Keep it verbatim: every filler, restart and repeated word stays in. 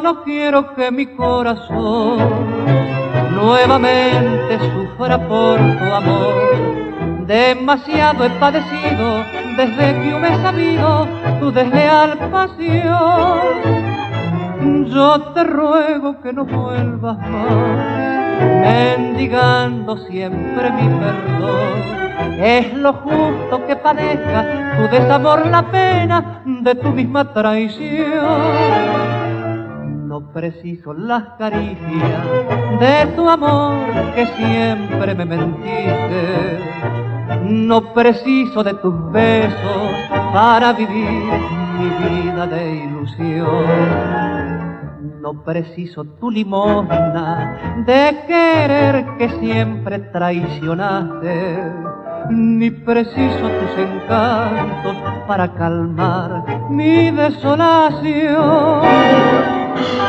no quiero que mi corazón nuevamente sufra por tu amor. Demasiado he padecido desde que hube sabido tu desleal pasión. Yo te ruego que no vuelvas más, mendigando siempre mi perdón. Es lo justo que padezca tu desamor la pena de tu misma traición. No preciso las caricias de tu amor que siempre me mentiste. No preciso de tus besos para vivir mi vida de ilusión. No preciso tu limosna de querer que siempre traicionaste, ni preciso tus encantos para calmar mi desolación.